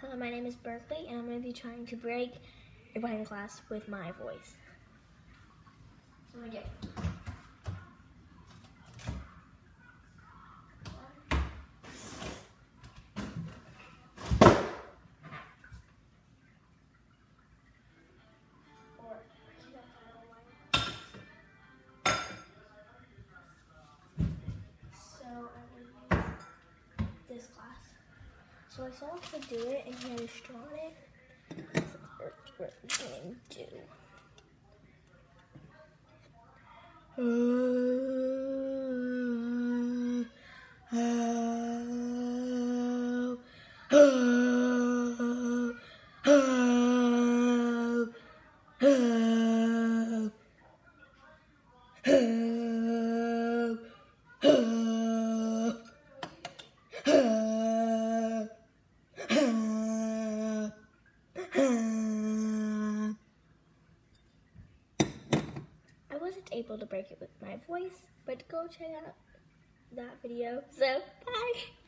My name is Berkeley, and I'm going to be trying to break a wine glass with my voice. So I'm going to get this glass. So I saw him do it, and he had a straw in it. So that's what we're going to do. I wasn't able to break it with my voice, but go check out that video. So, bye!